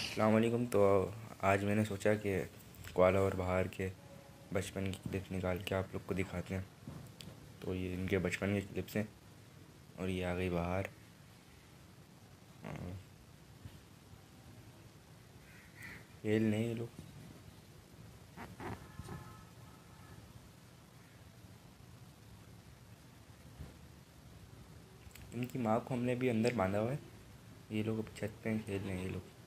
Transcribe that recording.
अस्सलाम वालेकुम। तो आज मैंने सोचा कि कॉला और बहार के बचपन की क्लिप्स निकाल के आप लोग को दिखाते हैं। तो ये इनके बचपन की क्लिप्स हैं और ये आ गई बहार। खेल नहीं ये लोग। इनकी माँ को हमने भी अंदर बांधा हुआ है। ये लोग अब छत पे खेल रहे हैं ये लोग।